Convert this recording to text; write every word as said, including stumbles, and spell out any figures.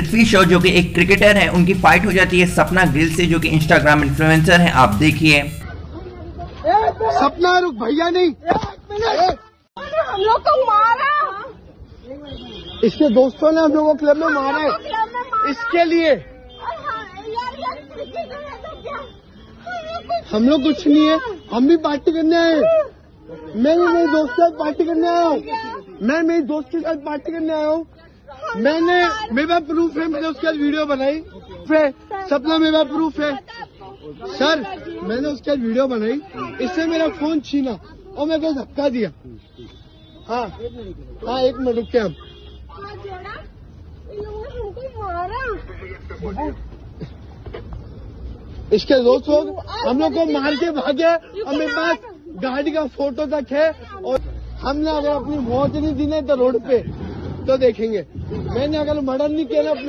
लुत्फी show जो कि एक क्रिकेटर है, उनकी फाइट हो जाती है सपना गिल से जो कि इंस्टाग्राम इन्फ्लुएंसर है। आप देखिए। सपना रुक भैया नहीं, हम लोग को मारा, इसके दोस्तों ने हम लोगों को क्लब में मारा है, इसके लिए हम लोग कुछ नहीं है, हम भी पार्टी करने आए हैं। मैं भी मेरे दोस्त के साथ पार्टी करने आया हूँ, मैं मेरे दोस्त के साथ पार्टी करने आया हूँ। मैंने मेरे पास प्रूफ है, मैंने उसके साथ वीडियो बनाई है, सपना मेरे पास प्रूफ है सर, मैंने उसके साथ वीडियो बनाई, इससे मेरा फोन छीना और मेरे को धक्का दिया। हाँ हाँ एक मिनट रुक के हम इसके दोस्त लोग हम लोग को मार के भागे और मेरे पास गाड़ी का फोटो तक है। और हमने अगर अपनी मौत नहीं दी ना तो रोड पे तो देखेंगे। मैंने अगर मर्डर नहीं किया ना